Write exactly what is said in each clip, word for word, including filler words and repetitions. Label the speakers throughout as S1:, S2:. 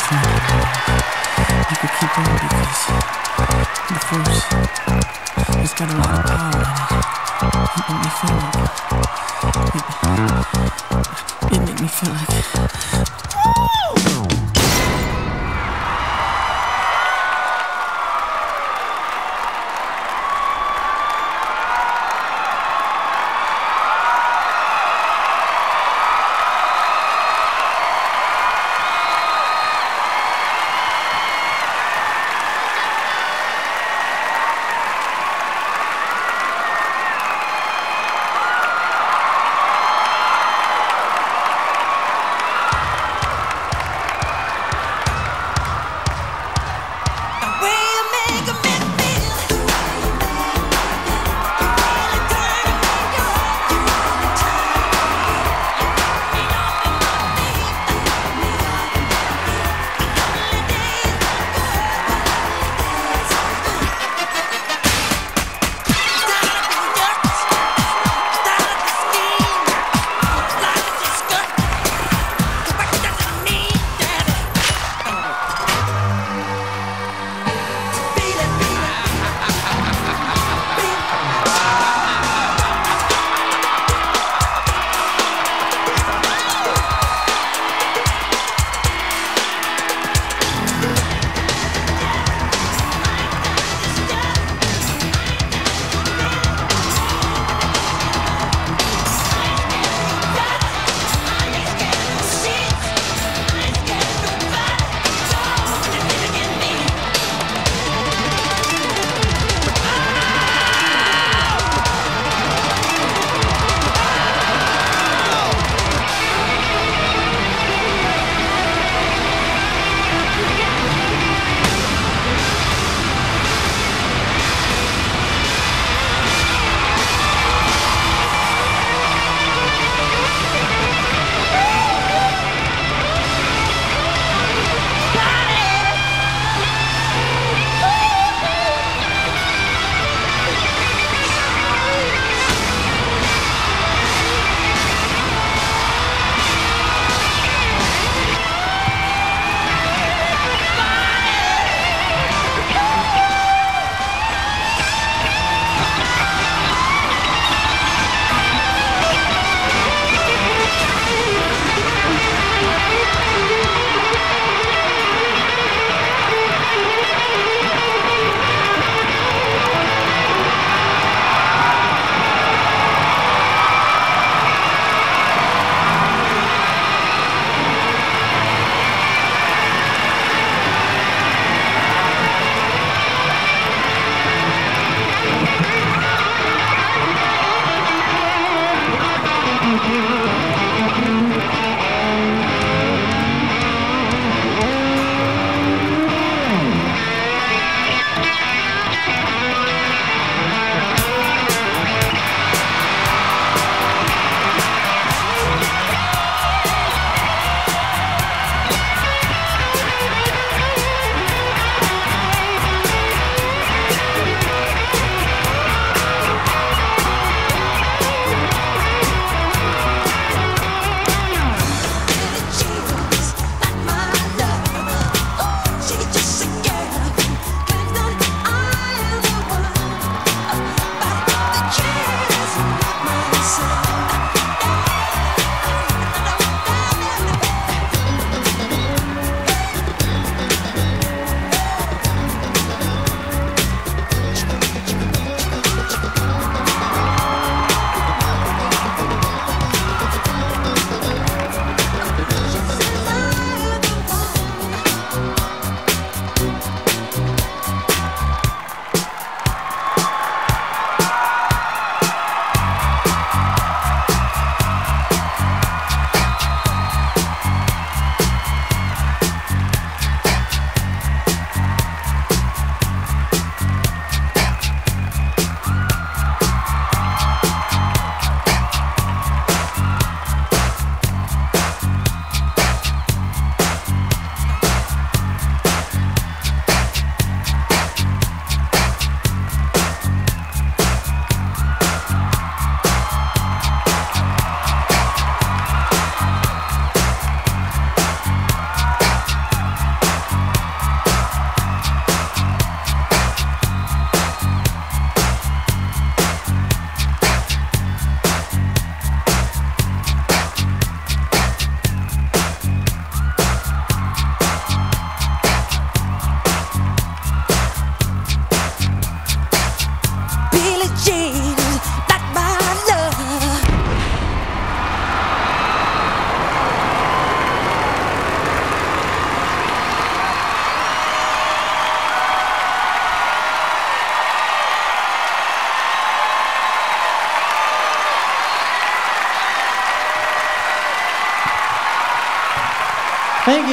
S1: find it. You could keep on because the force has got a lot of power in it. It made me feel like it, it made me feel like woo!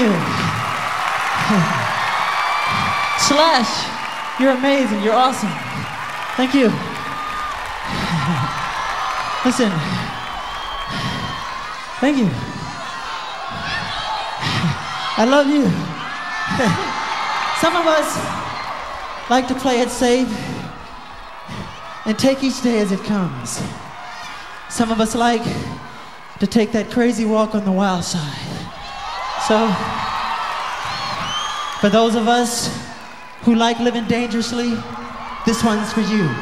S2: you. Slash, you're amazing, you're awesome. Thank you. Listen, thank you. I love you. Some of us like to play it safe and take each day as it comes. Some of us like to take that crazy walk on the wild side. So, for those of us who like living dangerously, this one's for you.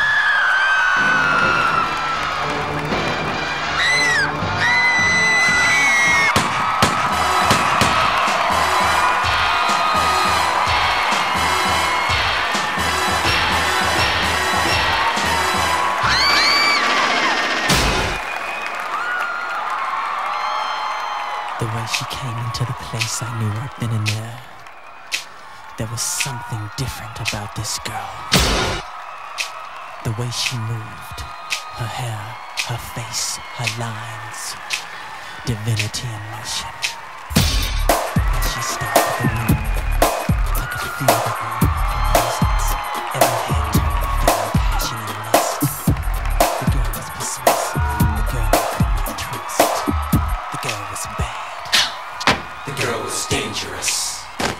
S1: The way she came into the place, I knew I'd been in there. There was something different about this girl. The way she moved, her hair, her face, her lines, divinity in motion. As she stepped in the room, I could feel the room, her presence, every head turned, feeling passion and lust. The girl was persuasive, the girl I could not trust. The girl was bad, the girl was dangerous.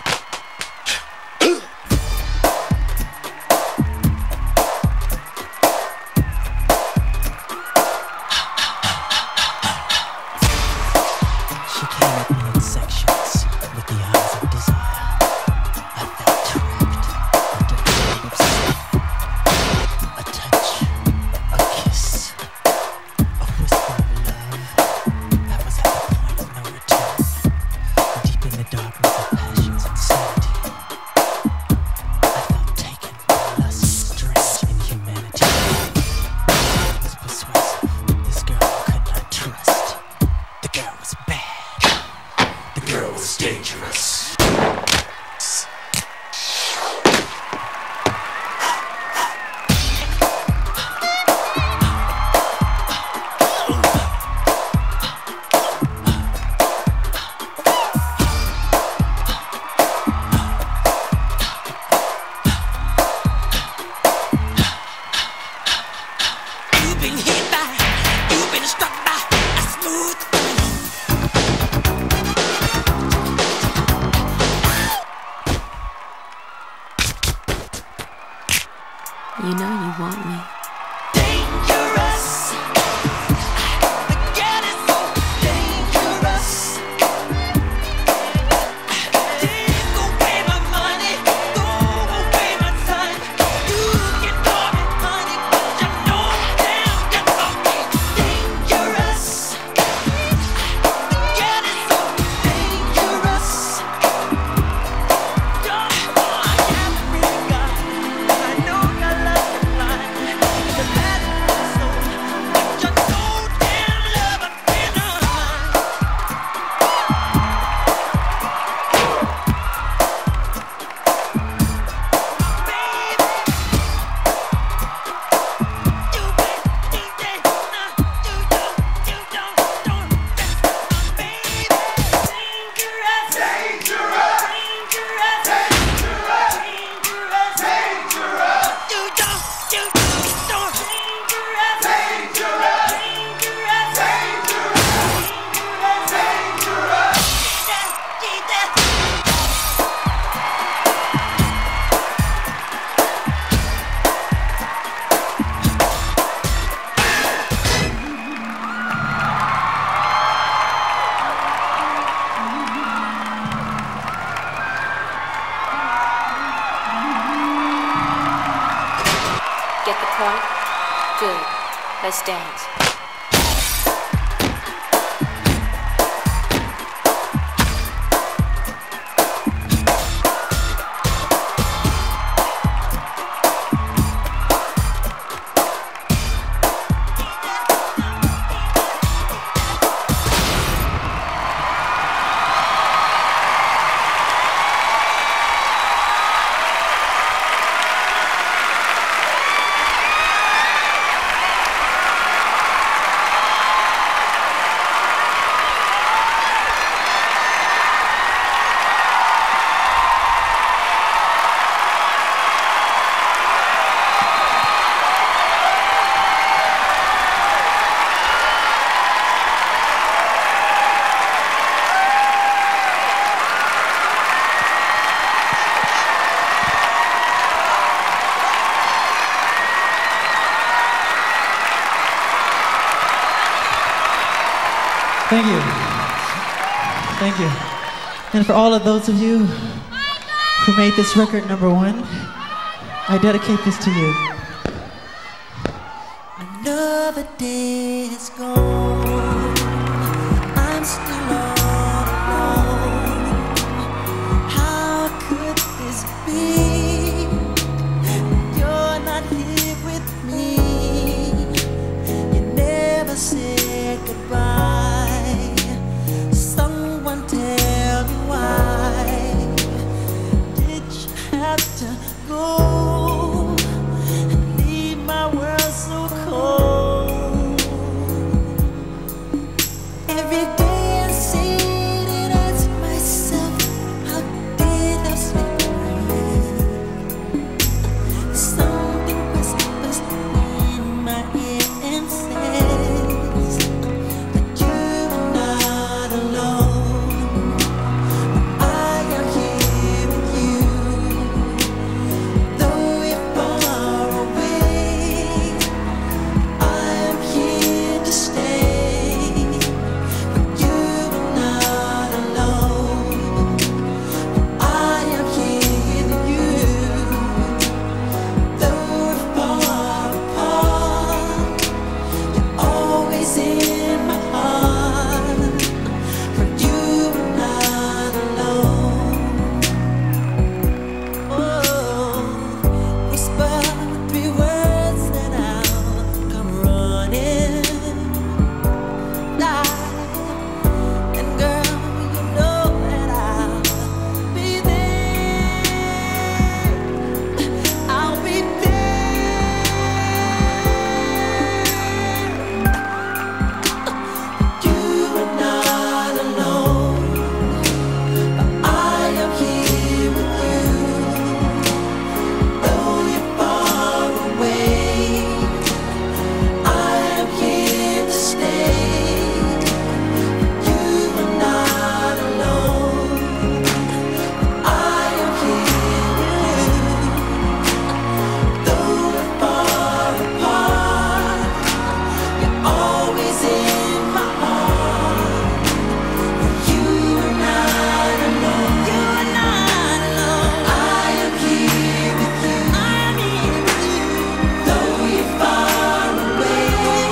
S3: You know you want me.
S4: Dangerous. The girl is so dangerous. Take away my money, throw away my time. You can call me honey, but you know damn well I'm dangerous. The girl is so dangerous. Don't I haven't really got. I know I love you blind. The bad soul, but you know damn love I've been on. Baby, you been easy, nah, you don't, you don't, don't mess with my baby. Dangerous, dangerous, dangerous, dangerous, dangerous. You don't, you don't, don't dangerous, dangerous, dangerous, dangerous, dangerous. Jesus, Jesus.
S3: Get the point? Good. Let's dance.
S2: Thank you. Thank you. And for all of those of you who made this record number one, I dedicate this to you.
S4: Another day is gone. I'm still all alone. How could this be? You're not here with me. You never said goodbye. Someone tell me why did you have to go and leave my world so cold? Every day I sit and ask myself, how did I slip away? Something whispers in my ear and says that you're not alone. I am here with you, though you're far away. I am here to stay, but you're not alone. I am here with you, though we're far apart. You're always in my heart, for you are not alone. Oh, whisper three words and I'll come running. Fly, and girl, you know that I'll be there. I'll be there. You are not alone. I am here with you, though you're far away. I am here to stay. You are not alone. I am here with you, though we're far apart. You're always in my heart. You are not alone. You are not alone. I am here with you. I am here with you, though you're far away.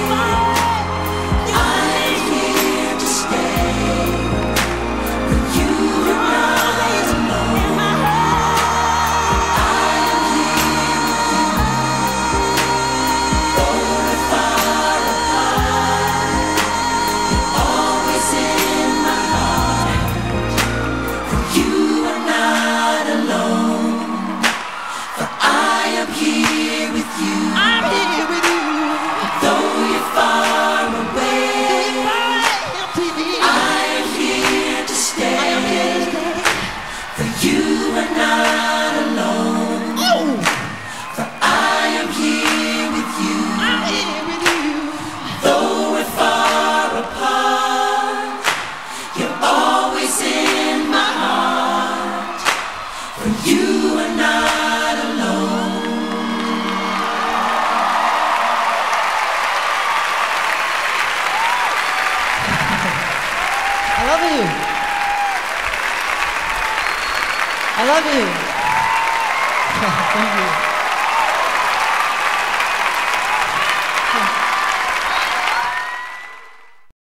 S4: I am here to stay, but you are not alone. In my heart, I am here with you, though we're far apart. You're always in my heart, for you are not alone. For I am here with you. I'm here with you, though you're far away. I am here to stay, for you are not alone. For I am here with you. I'm here with you, though we're far apart. You're always in my heart, for you are not alone.
S2: I love you. I love you. Thank you.